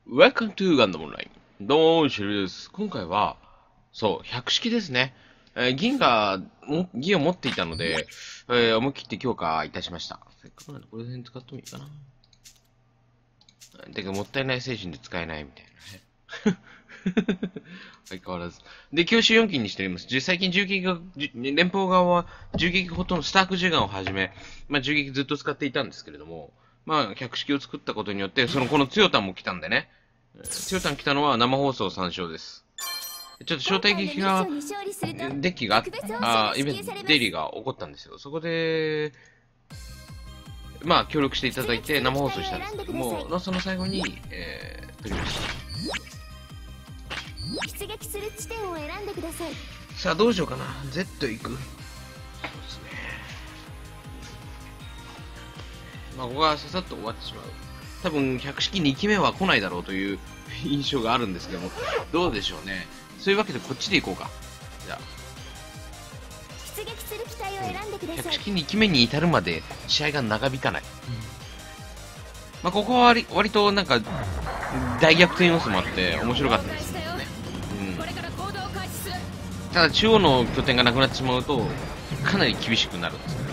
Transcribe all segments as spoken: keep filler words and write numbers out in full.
Welcome to Gundam Online。どうも、シルです。今回は、そう、百式ですね。えー銀が、も銀を持っていたので、えー思い切って強化いたしました。せっかくなんでこれ辺使ってもいいかな。だけど、もったいない精神で使えないみたいなね。相変わらず。で、教習よん機にしております。じ最近銃撃が、じ連邦側は銃撃ほとんどスターク銃ガンをはじめ、まあ銃撃ずっと使っていたんですけれども、まあ百式を作ったことによって、その、この強タンも来たんでね。強タン来たのは生放送参照です。ちょっと招待劇が、デッキが、あイベント、デイリーが起こったんですよ。そこで、まあ協力していただいて生放送したんですけども、その最後に、えー、撮りました。 出撃する地点を選んでください。 さあどうしようかな。Z 行く。そうですね。まあここはささっと終わってしまう。多分百式に機目は来ないだろうという印象があるんですけども、どうでしょうね。そういうわけでこっちで行こうか。じゃあ出撃する機体を選んでください。 百式に機目に至るまで試合が長引かない。うん、まあここは割割となんか大逆転要素もあって面白かったですね。ただ中央の拠点がなくなってしまうとかなり厳しくなるんですけど、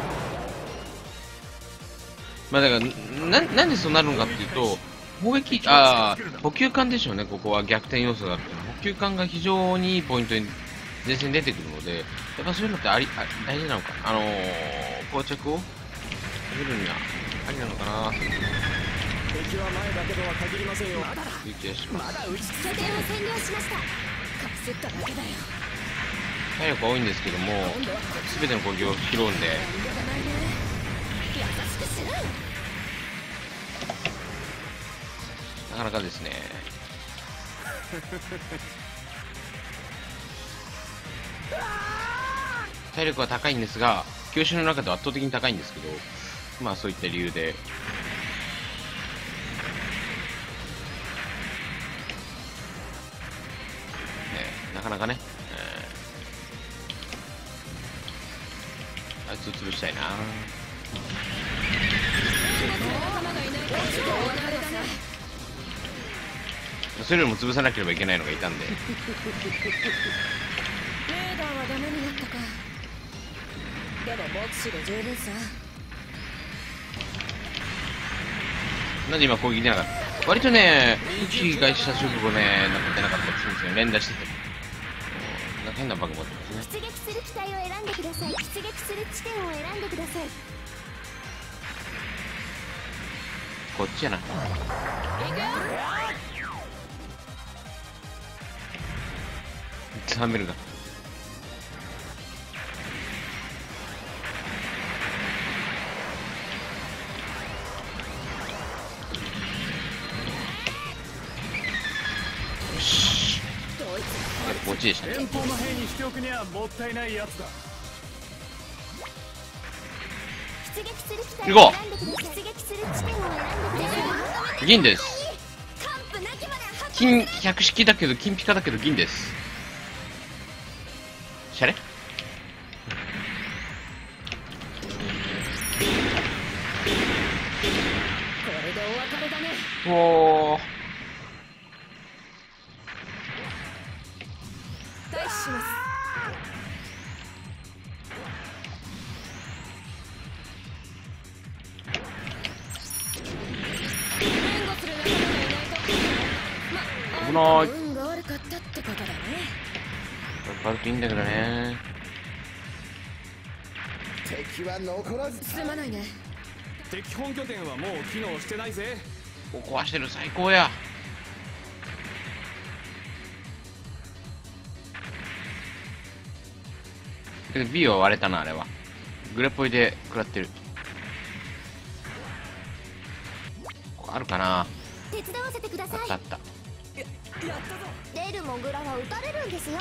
まあだからな、なんでそうなるのかっていうと、砲撃、ああ、補給艦でしょうね、ここは逆転要素があるっていうのは、補給艦が非常にいいポイントに前線に出てくるので、やっぱそういうのってありあ大事なのか、あのー、膠着を上げるにはありなのかな。 敵は前だけとは限りませんよ。まだだ。 いう気がします。 まだ打ち拠点を占領しました。かすっただけだよ。 体力が多いんですけども、すべての攻撃を拾うんで、なかなかですね。体力は高いんですが、教習の中では圧倒的に高いんですけど、まあそういった理由で、ね、なかなかね、えー、あいつを潰したいな。それよりも潰さなければいけないのがいたんで。 レーダーはダメになったか。でも目視で十分さ。 なんで今攻撃出なかった。割とね、武器がした直後ね、なんか出なかったりするんですよ。連打してても。なんか変なバグ持ってますね。 出撃する機体を選んでください。出撃する地点を選んでください。 こっちやな。ザメルが。よし。こっちでしたね。 連邦の兵にしておくにはもったいないやつだ。 出撃する機体を選んでください。出撃する地点を選んでください。 銀です。金百式だけど金ピカだけど銀です。シャレ？おー。 開始します。 危ない。 運が悪かったってことだね。 バルトいいんだけどね。 敵は残らず。 すまないね。 敵本拠点はもう機能してないぜ。 ここ壊してる。最高や。けど B は割れたな、あれは。グレポイで食らってる。ここあるかな。 手伝わせてください。 あったあった。 やったぞ。出るモグラは撃たれるんですよ。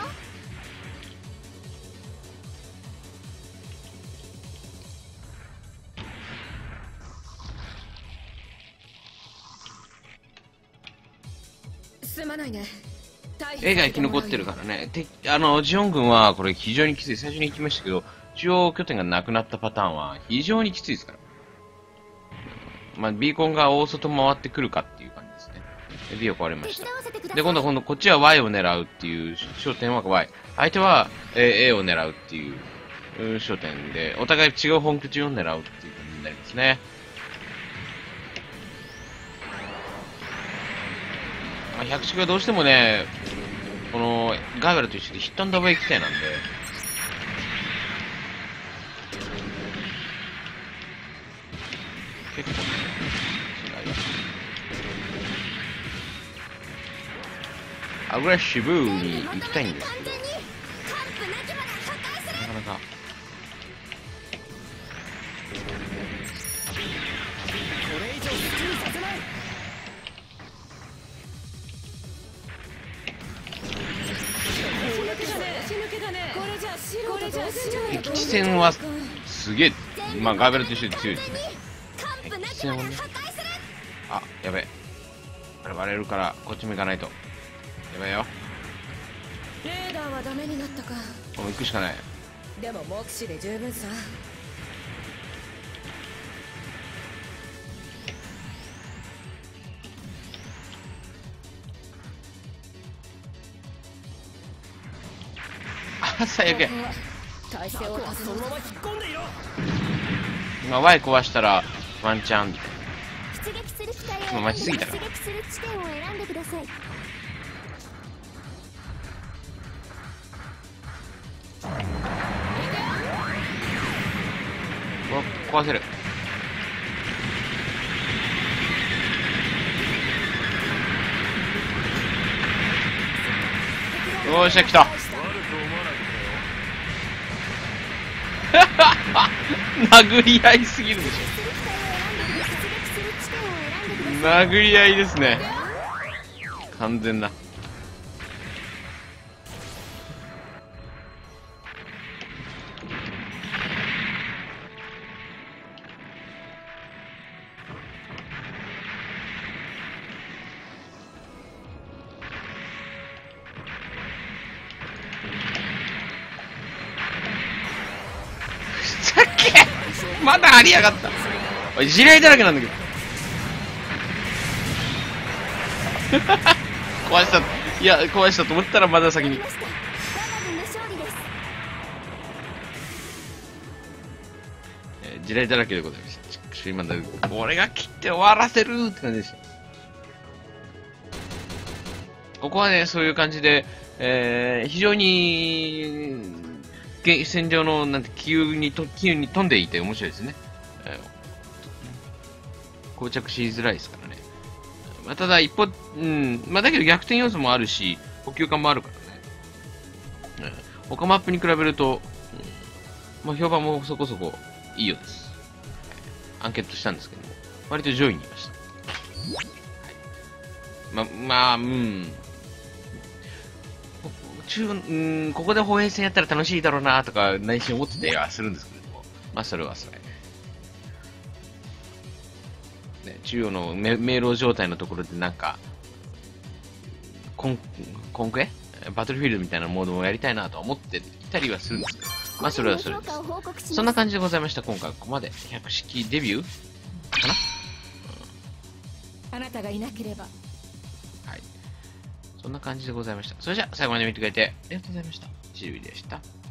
すまないね。 絵が生き残ってるからね。てあの、ジオン軍はこれ非常にきつい。最初に言きましたけど、主要拠点がなくなったパターンは非常にきついですから。まあ、ビーコンが大外回ってくるかっていう感じですね。 で B を壊れました。 手伝わせてください。 で、今度は今度こっちは Y を狙うっていう、焦点は Y。相手は A, A を狙うっていう、焦点で、お互い違う本拠地を狙うっていう感じになりますね。まあ、百式はどうしてもね、このガイバルと一緒でヒットアンダーウェイ規定なんで、結構ね、違いアグレッシブに行きたいんですけど、なかなか。 これ以上好きにさせない。 敵地戦はすげえ、まあガーベルと一緒に強いですね。敵地戦はね、あ、やべえ、あれ割れるからこっちも行かないと。やばいよ。 レーダーはダメになったか。 もう行くしかない。 でも目視で十分さ。 あ、最悪や。 体勢を立てそのまま引っ込んでいろ。 今 Y 壊したらワンチャン。 出撃する機体をもう待ちすぎたから出撃する地点を選んでください。 お、壊せる。よーしゃ、来た。殴り合いすぎるでしょ。殴り合いですね。完全な。さっきまだありやがった。おい、地雷だらけなんだけど。壊した。いや、壊したと思ったらまだ先に。えー、地雷だらけでございます。ちょ今だ、俺が切って終わらせるって感じでした。ここはね、そういう感じで、えー、非常に、戦場の、なんて、気球にと、気球に飛んでいて面白いですね。えー、膠着しづらいですからね。まあ、ただ、一歩、うん、まあ、だけど逆転要素もあるし、補給感もあるからね。うん、他マップに比べると、うん、まあ、評判もそこそこいいようです。アンケートしたんですけども、割と上位にいました。はい、ま、まあ、うん。中、うん、ここで放映戦やったら楽しいだろうなとか内心思ってたりはするんですけれども、まあそれはそれ。ね、中央の迷路状態のところでなんか、コン、コンクエバトルフィールドみたいなモードもやりたいなと思っていたりはするんですけど、まあそれはそれです。そんな感じでございました。今回ここまで百式デビューかな、 あなたがいなければ。 はい。そんな感じでございました。それじゃあ最後まで見てくれてありがとうございました。シルビーでした。